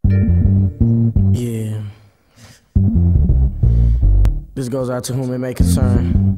Yeah. This goes out to whom it may concern.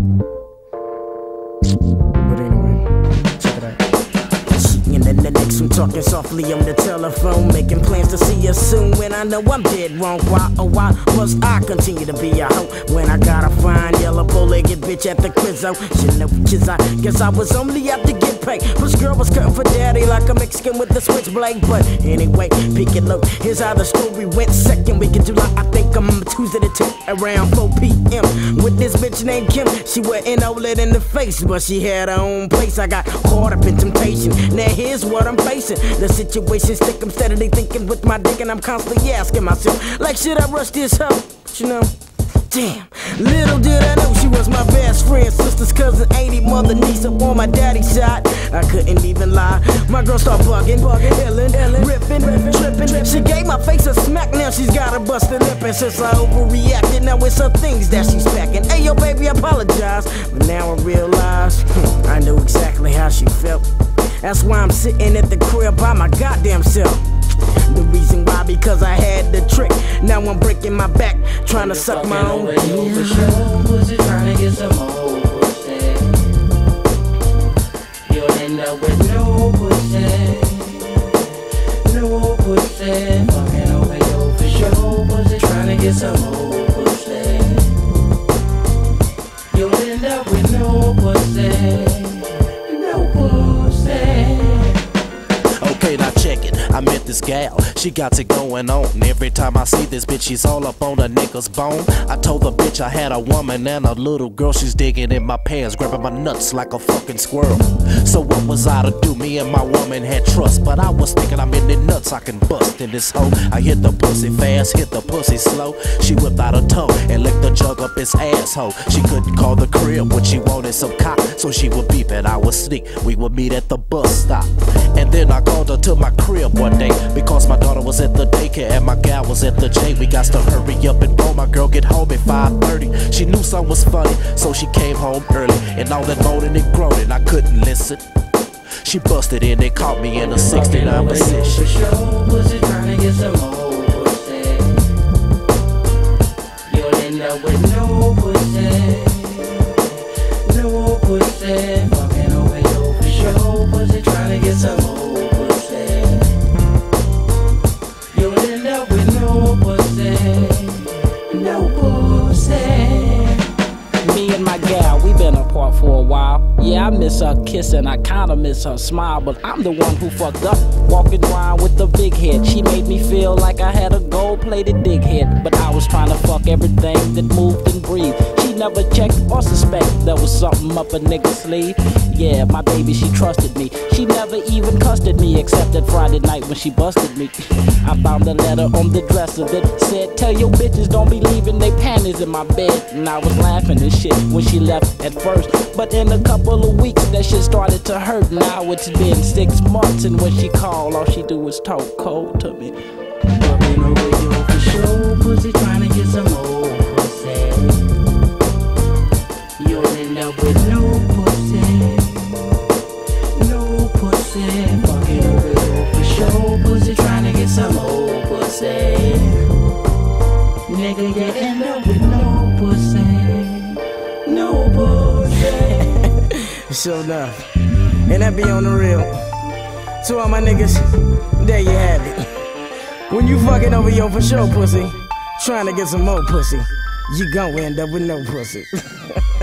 But anyway, check it out. And then the next one talking softly on the telephone, making plans to see us soon when I know I'm dead wrong. Why, oh why must I continue to be a hoe when I got a fine yellow bow-legged bitch at the quizzo? You know, cause I guess I was only out to get paid. This girl was cutting for daddy like a Mexican with a switchblade. But anyway, peek and look, here's how the story went. Second week in July, I think I'm Tuesday the 10th around 4 p.m. with this bitch named Kim. She wasn't OLED in the face, but she had her own place. I got caught up in temptation. Now here's what I'm facing. The situation's thick, I'm steadily thinking with my dick, and I'm constantly asking myself, like, should I rush this hoe? But you know, damn, little did I know she was my best friend, sister's cousin, auntie, mother, niece up on my daddy's side. I couldn't even lie. My girl start bugging, illin', ripping, tripping. She gave my face a smack, now she's got a busted lip. And since I overreacted, now it's her things that she's packing. Hey yo baby, I apologize, but now I realize I knew exactly how she felt. That's why I'm sitting at the crib by my goddamn self. The reason why, because I had the trick. Now I'm breaking my back, trying to suck my own dick. For sure, pussy trying to get some more pussy. You'll end up with no pussy. No pussy. Fucking over you for sure, pussy trying to get some more pussy. You'll end up with no pussy. No pussy. Okay, now check it. I met this gal, she got it going on. And every time I see this bitch, she's all up on a nigga's bone. I told the bitch I had a woman and a little girl. She's digging in my pants, grabbing my nuts like a fucking squirrel. So what was I to do? Me and my woman had trust, but I was thinking I'm in the nuts, I can bust in this hoe. I hit the pussy fast, hit the pussy slow. She whipped out her tongue and licked the jug up his asshole. She couldn't call the crib when she wanted some cock, so she would beep and I would sneak. We would meet at the bus stop, and then I called her to my crib one day because my daughter was at the daycare and my gal was at the J. We got to hurry up and go. My girl get home at 5:30. She knew something was funny, so she came home early. And all that moaning and groaning, I couldn't listen. She busted in and caught me in a 69 position. For sure, pussy trying to get some more pussy. You'll end up with no pussy. No pussy. Fucking over you for sure, pussy trying to get some more pussy. You'll end up with no pussy. No pussy. Me and my gal, we been apart for a while. Yeah, I miss her kiss and I kinda miss her smile, but I'm the one who fucked up, walking around with a big head. She made me feel like I had a gold-plated dig head, but I was trying to fuck everything that moved and breathed. She never checked or suspect there was something up a nigga's sleeve. Yeah, my baby, she trusted me. She never even cussed at me, except that Friday night when she busted me. I found a letter on the dresser that said, tell your bitches don't be leaving they panties in my bed. And I was laughing and shit when she left at first, but in a couple of weeks that shit started to hurt. Now it's been 6 months, and when she called, all she do is talk cold to me. Fucking over you for sure, pussy trying to get some more pussy. You'll end up with no pussy. No pussy. Fucking over you for sure, pussy trying to get some more pussy. Nigga, you end up with no pussy. No pussy. Sure enough. And that be on the real. To all my niggas, there you have it. When you fucking over your for sure pussy, trying to get some more pussy, you gon' end up with no pussy.